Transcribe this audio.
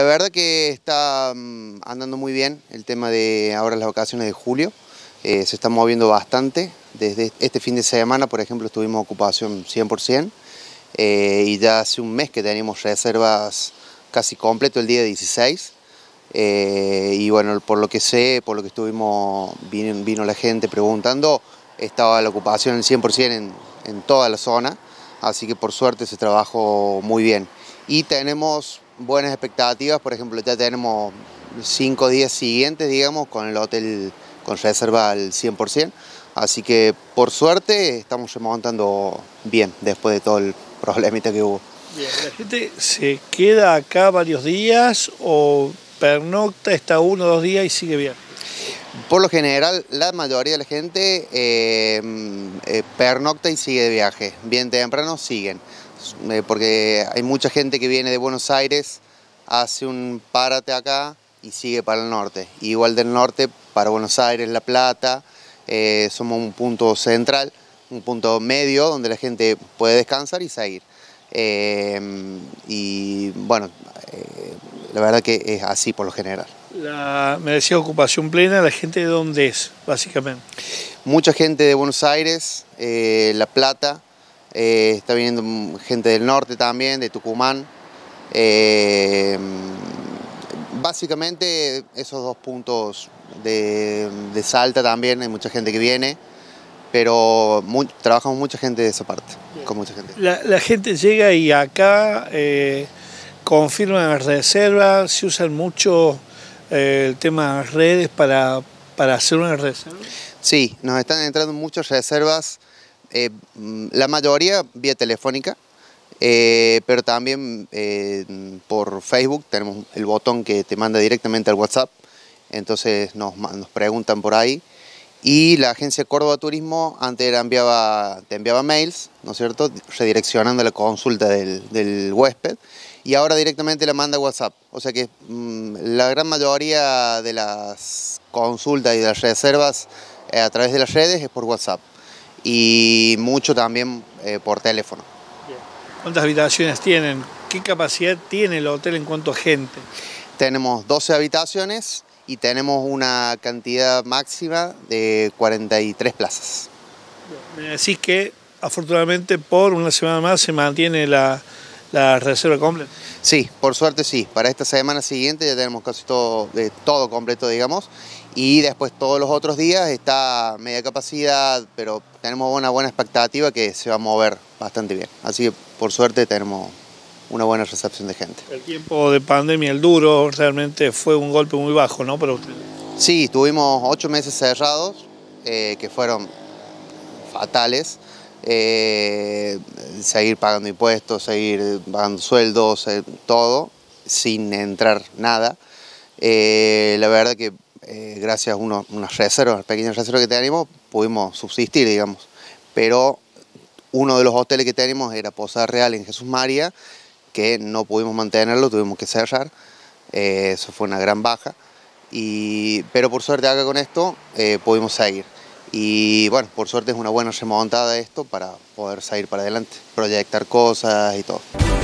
La verdad que está andando muy bien el tema de ahora las vacaciones de julio. Se está moviendo bastante. Desde este fin de semana, por ejemplo, estuvimos ocupación 100%. Y ya hace un mes que teníamos reservas casi completo el día 16. Y bueno, por lo que sé, por lo que vino la gente preguntando, estaba la ocupación el 100% en toda la zona. Así que por suerte se trabajó muy bien. Y tenemos buenas expectativas, por ejemplo, ya tenemos 5 días siguientes, digamos, con el hotel con reserva al 100%. Así que por suerte estamos remontando bien después de todo el problemita que hubo. Bien, ¿la gente se queda acá varios días o pernocta, está 1 o 2 días y sigue viaje? Por lo general, la mayoría de la gente pernocta y sigue de viaje. Bien temprano siguen, porque hay mucha gente que viene de Buenos Aires, hace un párate acá y sigue para el norte. Igual del norte para Buenos Aires, La Plata, somos un punto central, un punto medio donde la gente puede descansar y seguir. Y bueno, la verdad que es así por lo general. Me decía ocupación plena, ¿la gente de dónde es, básicamente? Mucha gente de Buenos Aires, La Plata, está viniendo gente del norte también, de Tucumán. Básicamente esos dos puntos de Salta también, hay mucha gente que viene, pero trabajamos mucha gente de esa parte, con mucha gente. La gente llega y acá confirman las reservas, se usan mucho el tema de redes para hacer una reserva. Sí, nos están entrando muchas reservas, la mayoría vía telefónica, pero también por Facebook tenemos el botón que te manda directamente al WhatsApp, entonces nos preguntan por ahí. Y la agencia Córdoba Turismo antes te enviaba mails, ¿no es cierto?, redireccionando la consulta del huésped, y ahora directamente la manda a WhatsApp. O sea que la gran mayoría de las consultas y de las reservas a través de las redes es por WhatsApp, y mucho también por teléfono. ¿Cuántas habitaciones tienen? ¿Qué capacidad tiene el hotel en cuanto a gente? Tenemos 12 habitaciones y tenemos una cantidad máxima de 43 plazas. Me decís que afortunadamente por una semana más se mantiene la reserva completa. Sí, por suerte sí. Para esta semana siguiente ya tenemos casi todo completo, digamos. Y después todos los otros días está media capacidad, pero tenemos una buena expectativa que se va a mover bastante bien. Así que por suerte tenemos una buena recepción de gente. El tiempo de pandemia, el duro, realmente fue un golpe muy bajo, ¿no?, para ustedes. Sí, tuvimos 8 meses cerrados, que fueron fatales. Seguir pagando impuestos, seguir pagando sueldos, todo, sin entrar nada. La verdad que gracias a unas reservas, pequeñas reservas que teníamos, pudimos subsistir, digamos. Pero uno de los hoteles que teníamos era Posada Real en Jesús María, que no pudimos mantenerlo, tuvimos que cerrar. Eso fue una gran baja. Pero por suerte acá con esto pudimos seguir. Y bueno, por suerte es una buena remontada esto para poder seguir para adelante, proyectar cosas y todo.